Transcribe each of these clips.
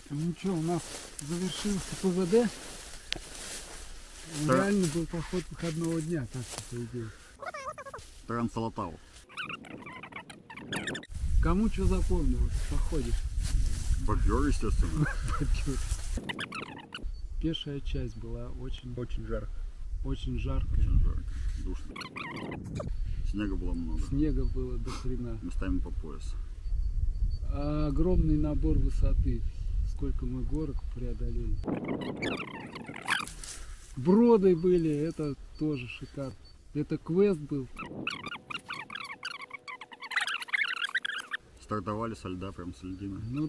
Ну что, у нас завершился ПВД. Да. Реально был поход выходного дня, так-то по идее. Трансалатау. Кому что запомнилось в походе? Бобер, естественно. Пешая часть была очень жарко. Очень жаркая. Очень жарко. Душно. Снега было много. Снега было до хрена. Местами по пояс. А огромный набор высоты. Сколько мы горок преодолели. Броды были, это тоже шикарно. Это квест был. Стартовали со льда, прям с льдины. Ну...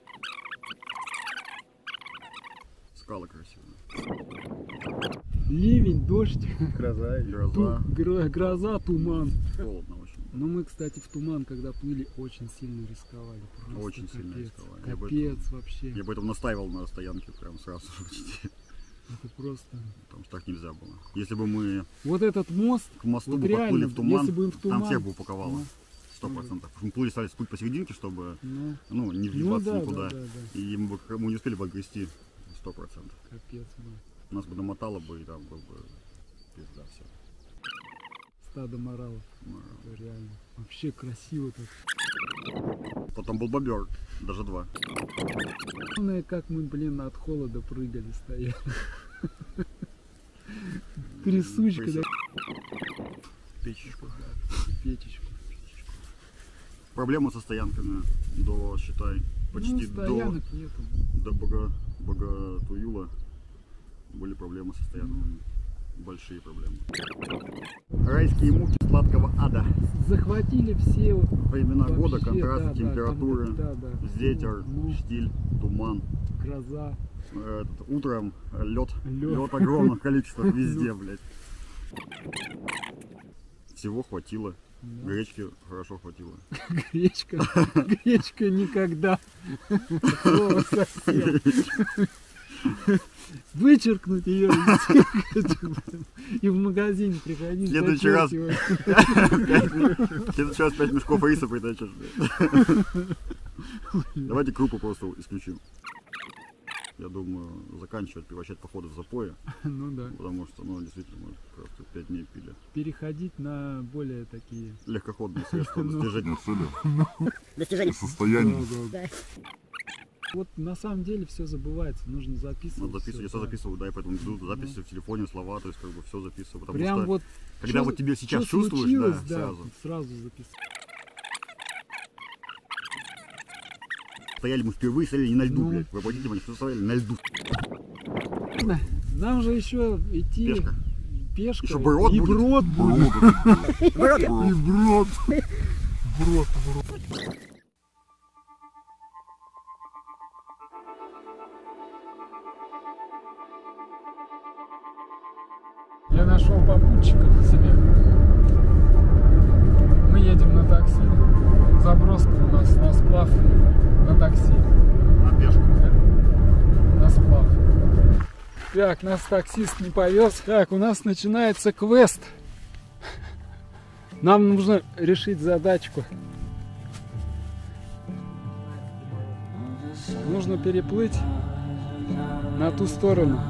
Скалы красивые. Ливень, дождь. Гроза. Гроза. Гроза, туман. Холодно очень. Но мы, кстати, в туман, когда плыли, очень сильно рисковали. Просто очень капец, сильно рисковали. Капец вообще. Я поэтому настаивал на стоянке прям сразу же почти. Это просто... Потому что так нельзя было. Если бы мы вот этот мост, к мосту вот бы реально, подплыли в туман, если бы в туман, там всех бы упаковало. 100%. Мы плыли, стали путь посерединке, чтобы не въебаться никуда. Да. И мы не успели бы отгрести 100%. Капец был. Нас бы намотало бы, и там был бы пизда все. Стадо моралов. Это реально. Вообще красиво так. Потом был бобер, даже 2. Главное, как мы, блин, от холода прыгали, стояли. Трясучка, да. Печечку. Печечку. Проблема со стоянками до, считай, почти стоянок нету. До Богатуюла были проблемы со стоянками. Большие проблемы. Райские муки сладкого ада. Захватили все вот времена вообще, года, контрасты, температуры, ветер, штиль, туман. Гроза. Утром лед огромных количествах везде, блядь. Всего хватило. Да. Гречки хорошо хватило. Гречка никогда. Вычеркнуть ее и в магазин приходить. В следующий раз 5 мешков риса притащишь. Давайте крупу просто исключим. Я думаю, заканчивать, превращать походы в запои. Ну да. Потому что, действительно, мы просто 5 дней пили. Переходить на более такие... легкоходные средства достижения цели. Достижения состояния. Вот на самом деле все забывается, нужно записывать. Надо записывать, я все записываю, да, и поэтому веду записи в телефоне, слова, то есть как бы все записываю. Потому прям что, вот когда вот тебе сейчас чувствуешь, да, сразу записывать. Стояли мы впервые, стояли не на льду, блядь. Вы обратите внимание, что стояли на льду. Нам же еще идти... Пешка. Еще брод и будет. Брод будет. И брод. Брод. Я нашел попутчиков себе. Мы едем на такси. Заброска у нас на сплав на такси. На пешку. На сплав. Так, нас таксист не повез. Так, у нас начинается квест. Нам нужно решить задачку. Нужно переплыть на ту сторону.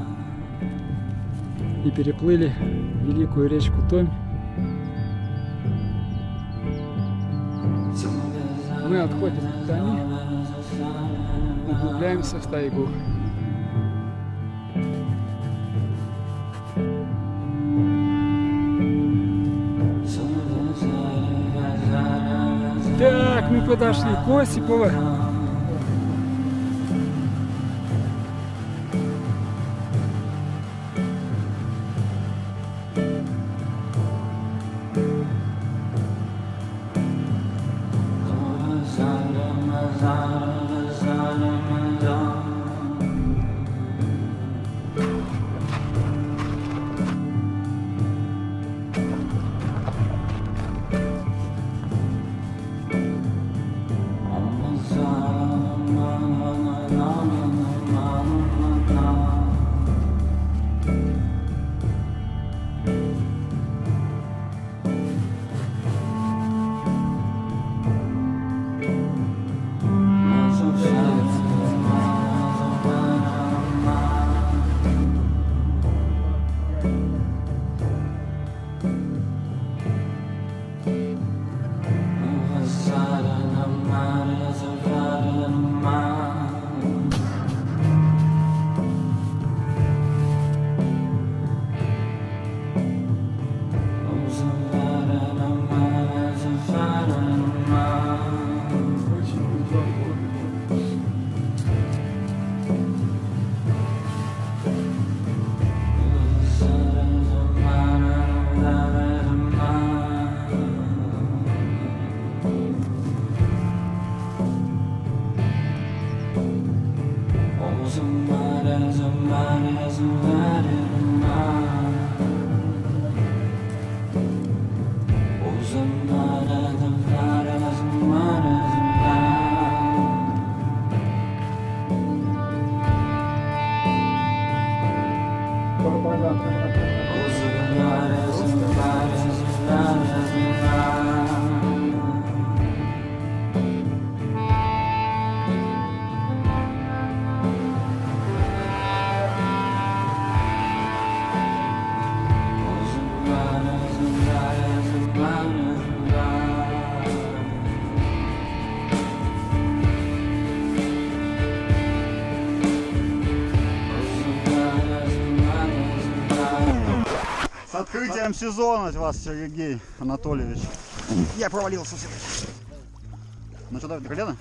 И переплыли великую речку Томь. Мы отходим от Томи, углубляемся в тайгу. Так, мы подошли к Осипово. С открытием сезона вас, Сергей Анатольевич. Я провалился сюда. Ну что, Давид, до колена?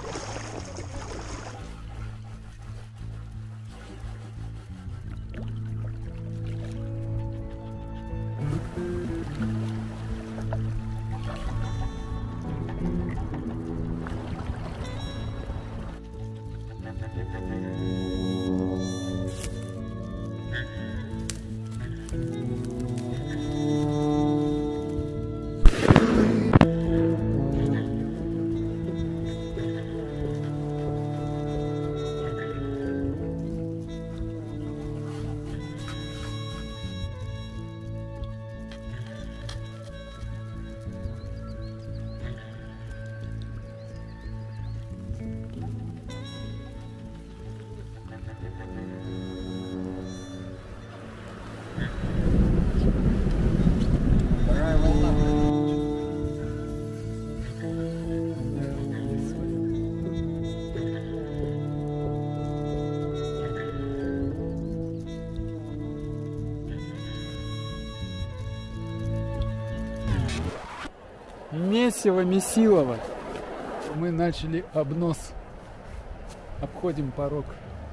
Месиво-месилово. Мы начали обнос. Обходим порог.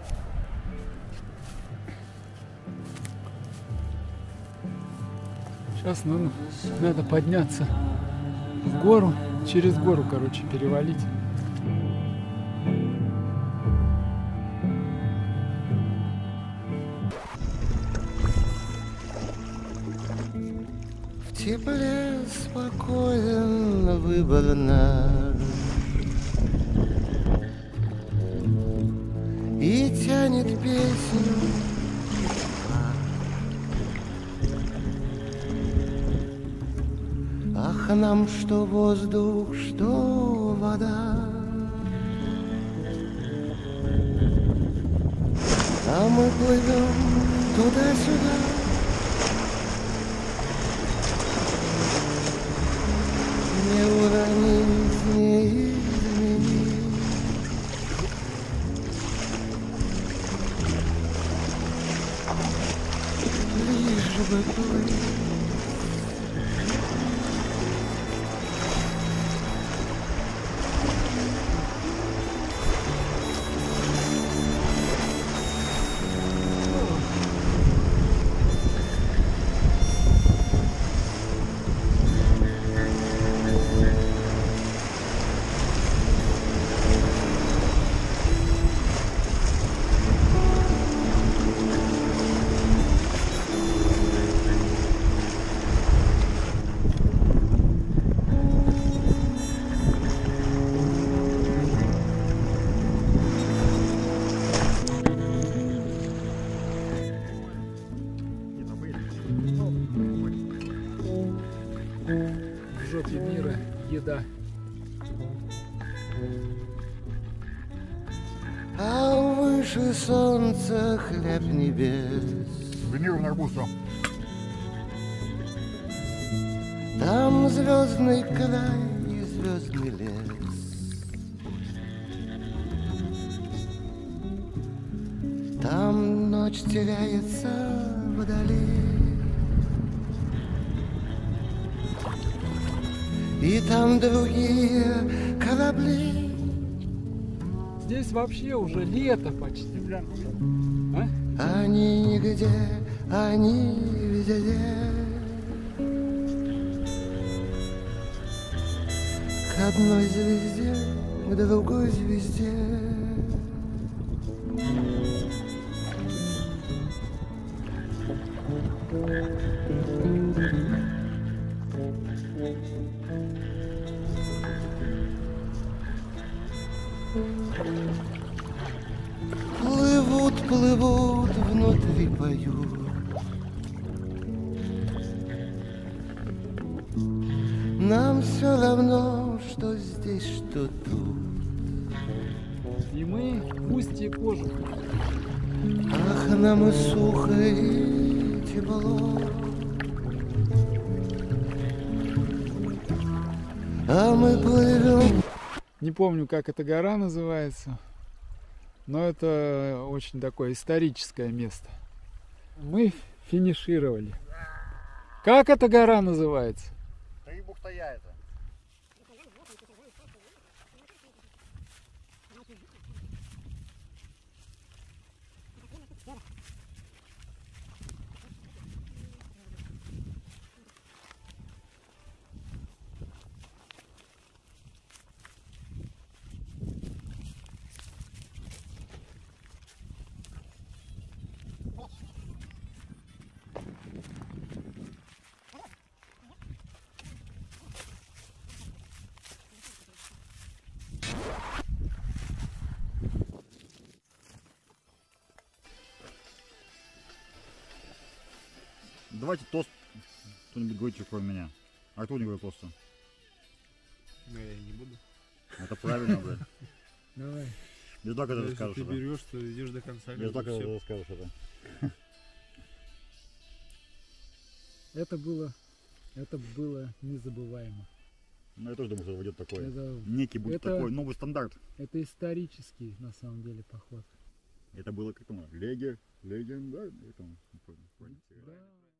Сейчас надо подняться в гору, через гору, короче, перевалить. В тепле спокоен выбор наш, и тянет песню. Ах, нам что воздух, что вода, а мы плывем туда-сюда. Не уронить, не изменить. Лишь бы плыть. В жопе мира еда. А выше солнца хлеб небес. Бронированный арбуз, Там звездный край и звездный лес. Там ночь теряется вдали. И там другие корабли. Здесь вообще уже лето почти. А? Они нигде, они везде. К одной звезде, к другой звезде. Плывут, плывут, внутри поют. Нам все равно, что здесь, что тут. И мы в устье кожуха. Ах, нам и сухо, и тепло. А мы плывем. Не помню, как эта гора называется, но это очень такое историческое место. Мы финишировали. Как эта гора называется? Три бухтая это. Давайте тост кто-нибудь говорите, кроме меня. А кто не говорит тоста? Ну, я не буду. Это правильно, блядь. Давай. Я так это Если расскажешь. ты берешь, то идешь до конца. Я так всё. это расскажешь это. Это было незабываемо. Ну я тоже думаю, что выйдет такой. Это, Некий будет это- такой новый стандарт. это исторический, на самом деле, поход. Это было как там, легендарный. Да.